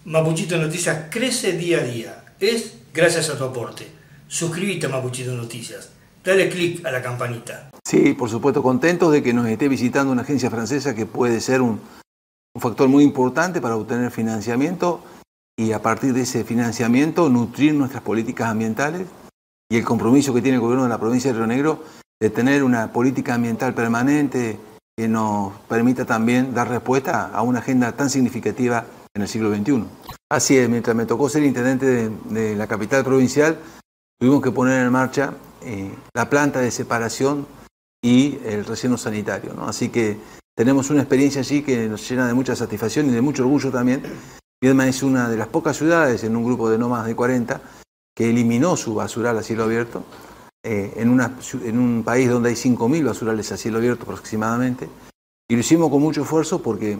Mapuchito Noticias crece día a día. Es gracias a tu aporte. Suscríbete a Mapuchito Noticias. Dale click a la campanita. Sí, por supuesto, contentos de que nos esté visitando una agencia francesa que puede ser un factor muy importante para obtener financiamiento y a partir de ese financiamiento nutrir nuestras políticas ambientales y el compromiso que tiene el gobierno de la provincia de Río Negro de tener una política ambiental permanente que nos permita también dar respuesta a una agenda tan significativa en el siglo XXI. Así es, mientras me tocó ser intendente de la capital provincial, tuvimos que poner en marcha la planta de separación y el relleno sanitario, ¿no? Así que tenemos una experiencia allí que nos llena de mucha satisfacción y de mucho orgullo también. Viedma es una de las pocas ciudades en un grupo de no más de 40 que eliminó su basural a cielo abierto, en un país donde hay 5.000 basurales a cielo abierto aproximadamente, y lo hicimos con mucho esfuerzo porque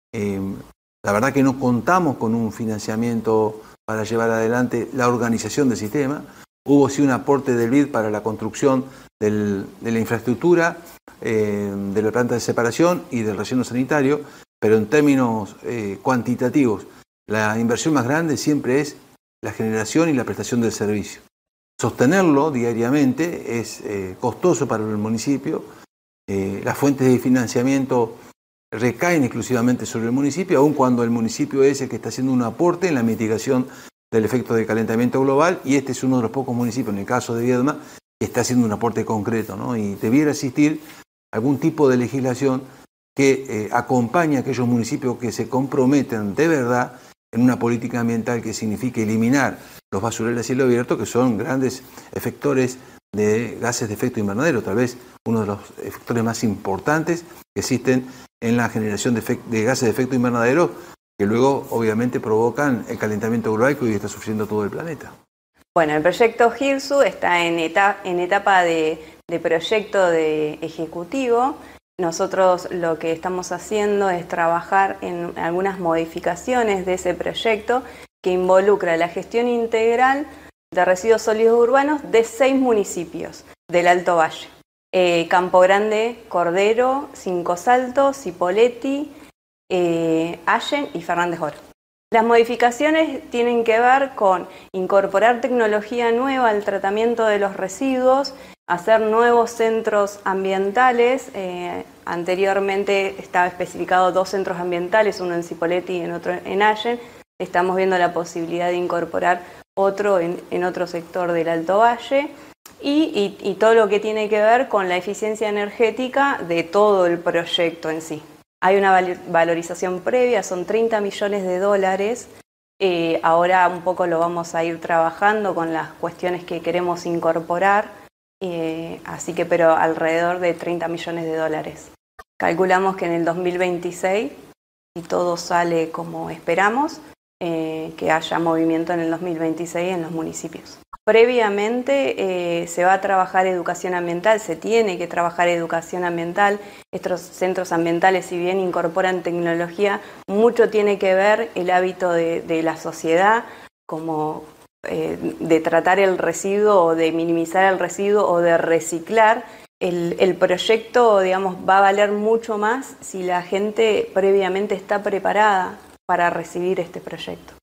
la verdad que no contamos con un financiamiento para llevar adelante la organización del sistema. Hubo sí un aporte del BID para la construcción de la infraestructura, de la planta de separación y del relleno sanitario, pero en términos cuantitativos, la inversión más grande siempre es la generación y la prestación del servicio. Sostenerlo diariamente es costoso para el municipio. Las fuentes de financiamiento recaen exclusivamente sobre el municipio, aun cuando el municipio es el que está haciendo un aporte en la mitigación del efecto de calentamiento global, y este es uno de los pocos municipios, en el caso de Viedma, que está haciendo un aporte concreto, ¿no? Y debiera existir algún tipo de legislación que acompañe a aquellos municipios que se comprometen de verdad en una política ambiental que signifique eliminar los basureros a cielo abierto, que son grandes efectores de gases de efecto invernadero, tal vez uno de los efectores más importantes que existen en la generación de gases de efecto invernadero, que luego obviamente provocan el calentamiento global que hoy está sufriendo todo el planeta. Bueno, el proyecto GIRSU está en etapa de proyecto de ejecutivo. Nosotros lo que estamos haciendo es trabajar en algunas modificaciones de ese proyecto que involucra la gestión integral de residuos sólidos urbanos de 6 municipios del Alto Valle. Campo Grande, Cordero, Cinco Saltos, Cipolletti, Allen y Fernández Oro. Las modificaciones tienen que ver con incorporar tecnología nueva al tratamiento de los residuos, hacer nuevos centros ambientales. Anteriormente estaba especificado 2 centros ambientales, uno en Cipolletti y otro en Allen. Estamos viendo la posibilidad de incorporar otro en otro sector del Alto Valle. Y todo lo que tiene que ver con la eficiencia energética de todo el proyecto en sí. Hay una valorización previa, son 30 millones de dólares. Ahora un poco lo vamos a ir trabajando con las cuestiones que queremos incorporar, así que pero alrededor de 30 millones de dólares. Calculamos que en el 2026, si todo sale como esperamos, que haya movimiento en el 2026 en los municipios. Previamente se va a trabajar educación ambiental, se tiene que trabajar educación ambiental. Estos centros ambientales, si bien incorporan tecnología, mucho tiene que ver el hábito de la sociedad, como de tratar el residuo o de minimizar el residuo o de reciclar. El proyecto, digamos, va a valer mucho más si la gente previamente está preparada para recibir este proyecto.